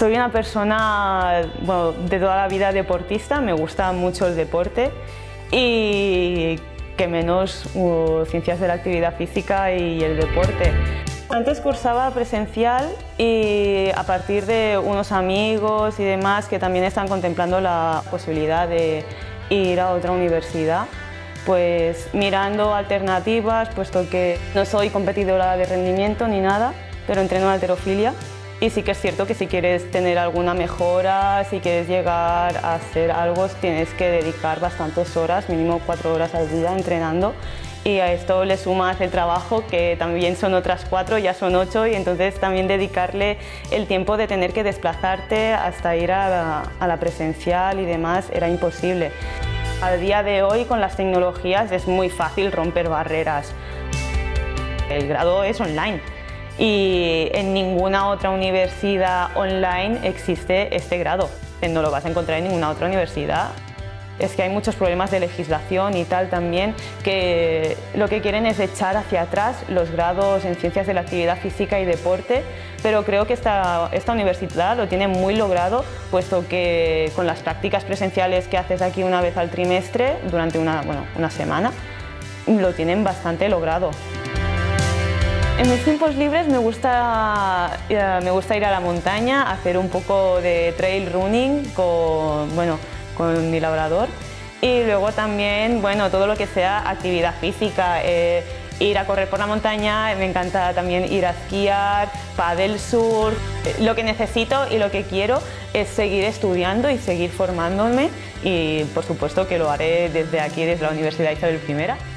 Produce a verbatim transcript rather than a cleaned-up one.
Soy una persona, bueno, de toda la vida deportista, me gusta mucho el deporte y que menos uh, ciencias de la actividad física y el deporte. Antes cursaba presencial y a partir de unos amigos y demás que también están contemplando la posibilidad de ir a otra universidad, pues mirando alternativas, puesto que no soy competidora de rendimiento ni nada, pero entreno en halterofilia. Y sí que es cierto que si quieres tener alguna mejora, si quieres llegar a hacer algo, tienes que dedicar bastantes horas, mínimo cuatro horas al día entrenando. Y a esto le sumas el trabajo, que también son otras cuatro, ya son ocho, y entonces también dedicarle el tiempo de tener que desplazarte hasta ir a la, a la presencial y demás era imposible. A día de hoy, con las tecnologías, es muy fácil romper barreras. El grado es online. Y en ninguna otra universidad online existe este grado. No lo vas a encontrar en ninguna otra universidad. Es que hay muchos problemas de legislación y tal también, que lo que quieren es echar hacia atrás los grados en ciencias de la actividad física y deporte, pero creo que esta, esta universidad lo tiene muy logrado, puesto que con las prácticas presenciales que haces aquí una vez al trimestre, durante una, bueno, una semana, lo tienen bastante logrado. En mis tiempos libres me gusta, me gusta ir a la montaña, hacer un poco de trail running con, bueno, con mi labrador, y luego también, bueno, todo lo que sea actividad física, eh, ir a correr por la montaña, me encanta también ir a esquiar, paddle surf. Lo que necesito y lo que quiero es seguir estudiando y seguir formándome, y por supuesto que lo haré desde aquí, desde la Universidad Isabel primera.